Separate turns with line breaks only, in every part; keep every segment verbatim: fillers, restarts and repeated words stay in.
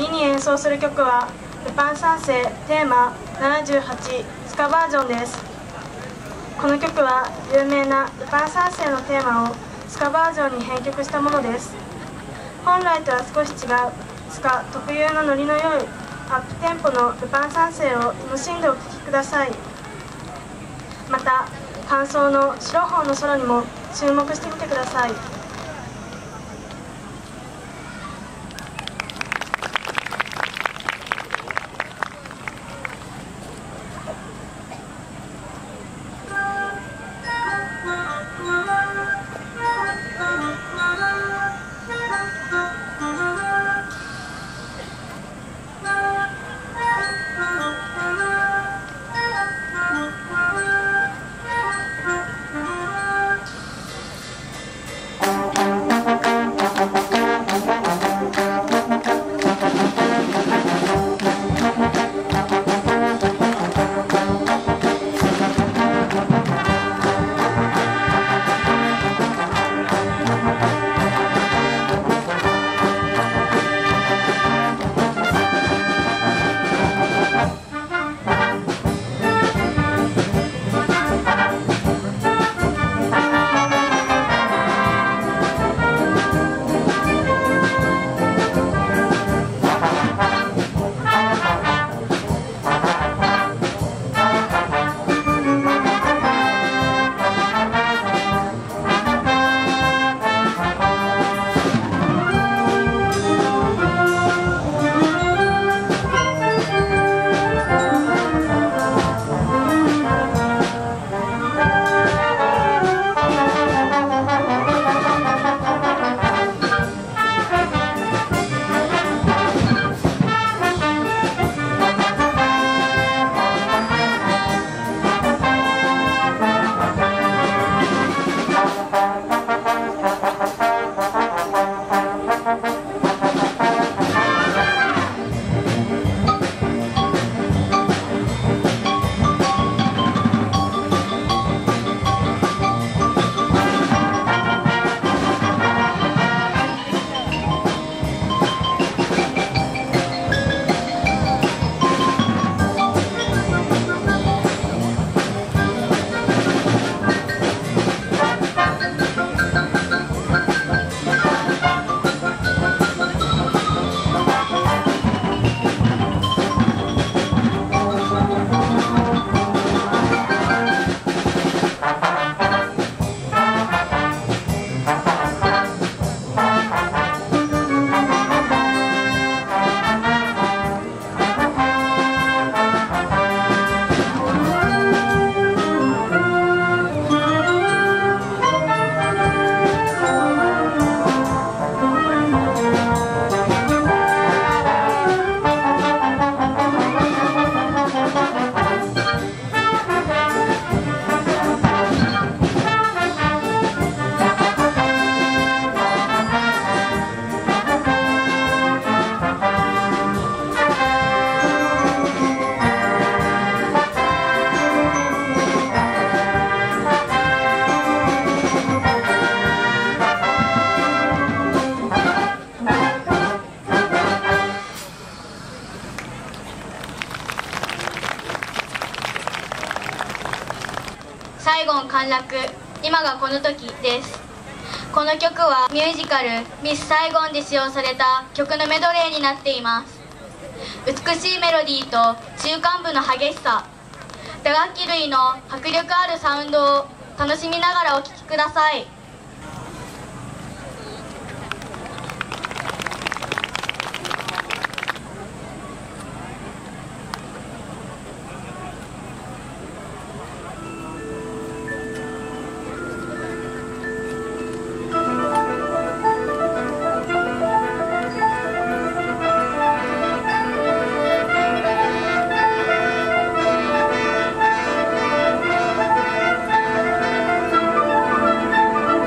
次に演奏する曲はルパン三世テーマななじゅうはちスカバージョンです。この曲は有名なルパン三世のテーマをスカバージョンに編曲したものです。本来とは少し違うスカ特有のノリの良いアップテンポのルパン三世を楽しんでお聴きください。また間奏の白本のソロにも注目してみてください。
サイゴン陥落、今がこの時です。この曲はミュージカルミス・サイゴンで使用された曲のメドレーになっています。美しいメロディーと中間部の激しさ、打楽器類の迫力あるサウンドを楽しみながらお聴きください。
「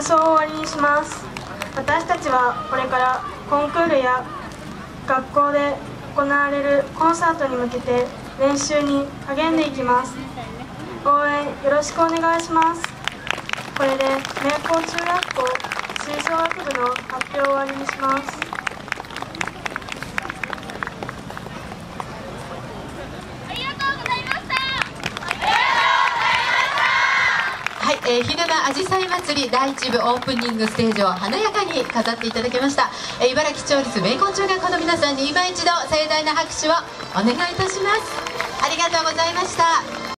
送を終わりにします。私たちはこれからコンクールや学校で行われるコンサートに向けて練習に励んでいきます。応援よろしくお願いします。これで明高中学校吹奏楽部の発表を終わりにします。
はい、えー、ひななあじさい祭りだいいち部オープニングステージを華やかに飾っていただきました、えー、茨城町立明高中学校の皆さんに今一度盛大な拍手をお願いいたします。ありがとうございました。